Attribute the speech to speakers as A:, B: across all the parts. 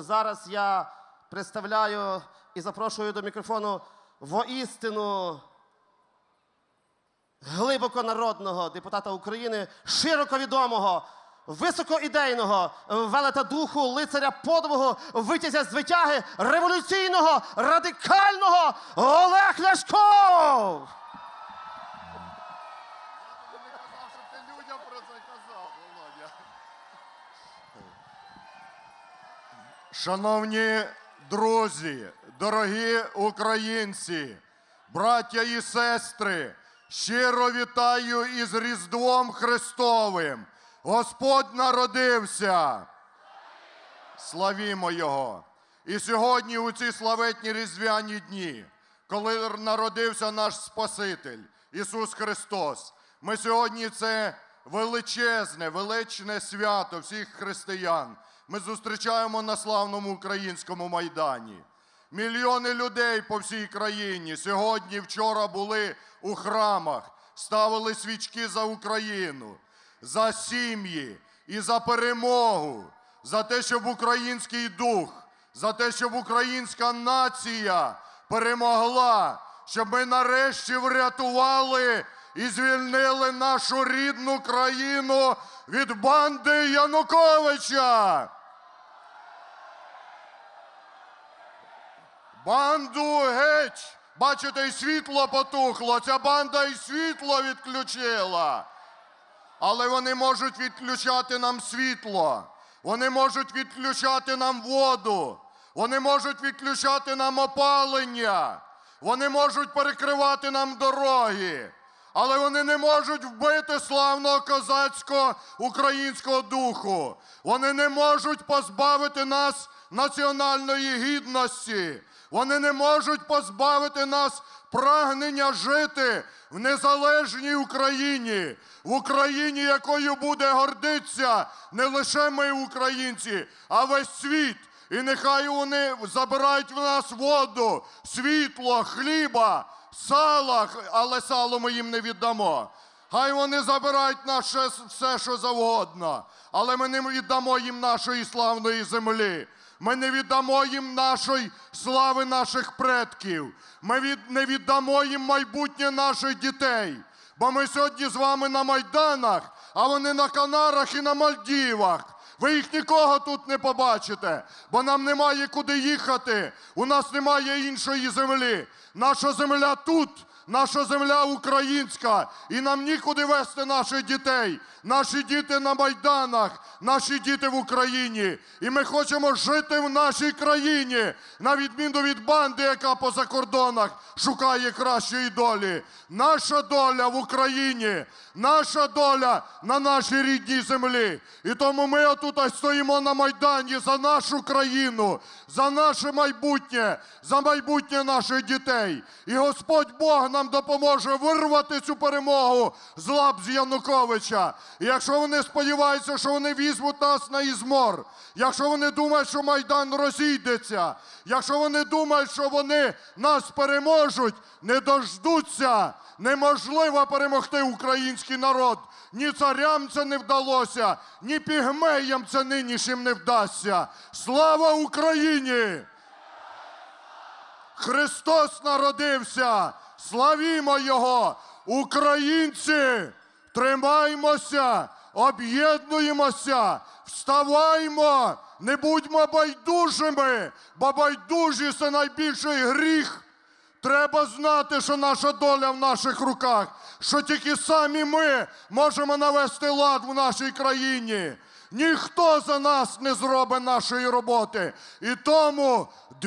A: зараз я представляю і запрошую до мікрофону воістину глибоко народного депутата України, широко відомого, високоідейного велета духу, лицаря подвигу, витязя з витяги, революційного, радикального Олег Ляшко!
B: Шановні друзі, дорогі українці, браття і сестри, щиро вітаю із Різдвом Христовим. Господь народився! Славімо Його! І сьогодні у ці славетні різдвяні дні, коли народився наш Спаситель Ісус Христос, ми сьогодні це величезне, величне свято всіх християн ми зустрічаємо на славному українському Майдані. Мільйони людей по всій країні сьогодні, вчора були у храмах, ставили свічки за Україну, за сім'ї і за перемогу, за те, щоб український дух, за те, щоб українська нація перемогла, щоб ми нарешті врятували і звільнили нашу рідну країну від банди Януковича. Банду геть! Бачите, і світло потухло, ця банда і світло відключила. Але вони можуть відключати нам світло, вони можуть відключати нам воду, вони можуть відключати нам опалення, вони можуть перекривати нам дороги, але вони не можуть вбити славного козацького українського духу. Вони не можуть позбавити нас національної гідності. Вони не можуть позбавити нас прагнення жити в незалежній Україні, в Україні, якою буде гордитися не лише ми, українці, а весь світ. І нехай вони забирають в нас воду, світло, хліба, сала, але сало ми їм не віддамо. Хай вони забирають наше все, що завгодно, але ми не віддамо їм нашої славної землі. Ми не віддамо їм нашої слави наших предків. Ми не віддамо їм майбутнє наших дітей. Бо ми сьогодні з вами на Майданах, а вони на Канарах і на Мальдівах. Ви їх нікого тут не побачите, бо нам немає куди їхати. У нас немає іншої землі. Наша земля тут. Наша земля українська, і нам нікуди вести наших дітей. Наші діти на Майданах, наші діти в Україні. І ми хочемо жити в нашій країні, на відміну від банди, яка по закордонах шукає кращої долі. Наша доля в Україні, наша доля на нашій рідній землі. І тому ми отут стоїмо на Майдані за нашу країну, за наше майбутнє, за майбутнє наших дітей. І Господь Бог нам допоможе вирвати цю перемогу з лап з Януковича. І якщо вони сподіваються, що вони візьмуть нас на ізмор, якщо вони думають, що Майдан розійдеться, якщо вони думають, що вони нас переможуть, не дождуться. Неможливо перемогти український народ. Ні царям це не вдалося, ні пігмеям це нинішнім не вдасться. Слава Україні! Христос народився! Славімо Його! Українці, тримаймося, об'єднуємося, вставаймо, не будьмо байдужими, бо байдужість – це найбільший гріх. Треба знати, що наша доля в наших руках, що тільки самі ми можемо навести лад в нашій країні. Ніхто за нас не зробить нашої роботи. І тому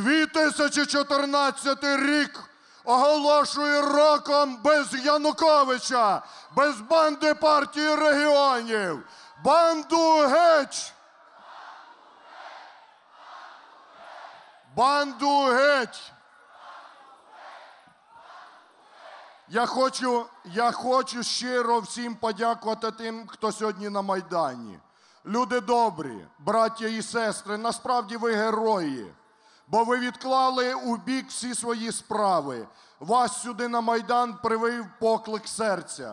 B: 2014 рік оголошую роком без Януковича, без банди партії регіонів. Банду геть! Банду геть! Я хочу щиро всім подякувати тим, хто сьогодні на Майдані. Люди добрі, браття і сестри, насправді ви герої, бо ви відклали у бік всі свої справи. Вас сюди на Майдан привів поклик серця.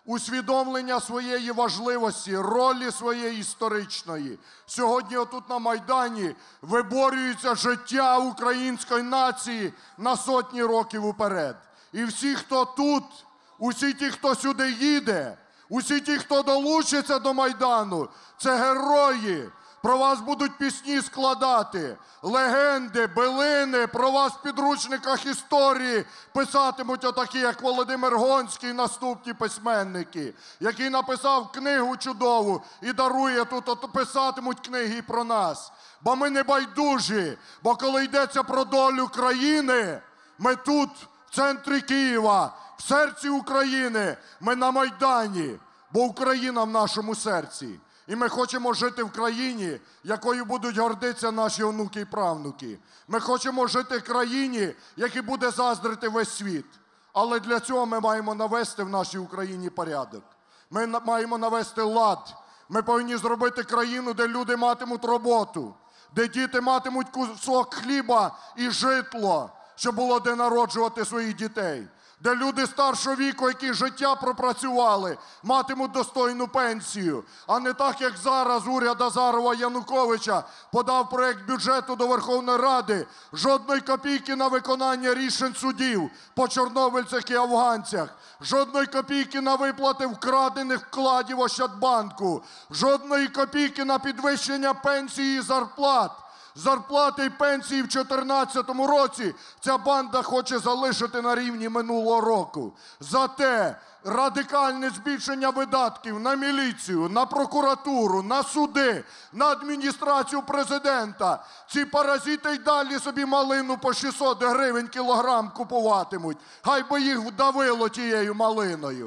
B: усвідомлення своєї важливості, ролі своєї історичної. Сьогодні отут на Майдані виборюється життя української нації на сотні років уперед. І всі, хто тут, усі ті, хто сюди їде, усі ті, хто долучиться до Майдану, це герої. Про вас будуть пісні складати, легенди, билини, про вас в підручниках історії писатимуть отакі, як Володимир Гонський і наступні письменники, який написав книгу чудову і дарує тут, писатимуть книги і про нас. Бо ми не байдужі, бо коли йдеться про долю країни, ми тут, в центрі Києва, в серці України, ми на Майдані, бо Україна в нашому серці. І ми хочемо жити в країні, якою будуть гордитися наші онуки і правнуки. Ми хочемо жити в країні, якій буде заздрити весь світ. Але для цього ми маємо навести в нашій Україні порядок. Ми маємо навести лад. Ми повинні зробити країну, де люди матимуть роботу, де діти матимуть кусок хліба і житло, щоб було де народжувати своїх дітей. Де люди старшого віку, які життя пропрацювали, матимуть достойну пенсію. А не так, як зараз уряд Азарова Януковича подав проєкт бюджету до Верховної Ради. Жодної копійки на виконання рішень судів по чорнобильцях і афганцях. Жодної копійки на виплати вкрадених вкладів Ощадбанку. Жодної копійки на підвищення пенсії і зарплат. Зарплати і пенсії в 2014 році ця банда хоче залишити на рівні минулого року. Зате радикальне збільшення видатків на міліцію, на прокуратуру, на суди, на адміністрацію президента. Ці паразити й далі собі малину по 600 гривень кілограм купуватимуть. Хай би їх вдавило тією малиною.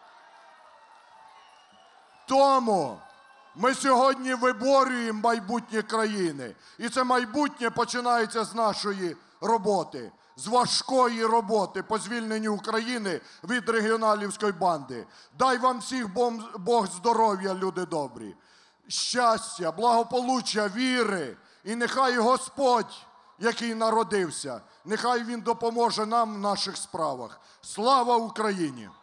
B: Тому ми сьогодні виборюємо майбутнє країни. І це майбутнє починається з нашої роботи, з важкої роботи по звільненню України від регіоналівської банди. Дай вам всіх Бог здоров'я, люди добрі, щастя, благополуччя, віри. І нехай Господь, який народився, нехай Він допоможе нам в наших справах. Слава Україні!